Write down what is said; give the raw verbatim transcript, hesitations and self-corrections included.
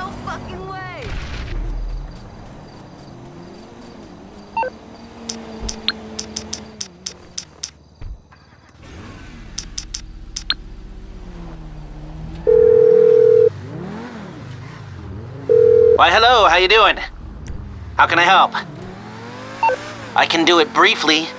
No fucking way! Why, hello, how you doing? How can I help? I can do it briefly.